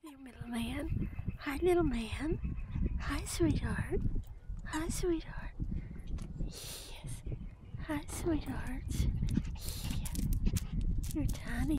there, little man. Hi, little man. Hi, sweetheart. Hi, sweetheart. Yes. Hi, sweetheart. Yeah. You're tiny.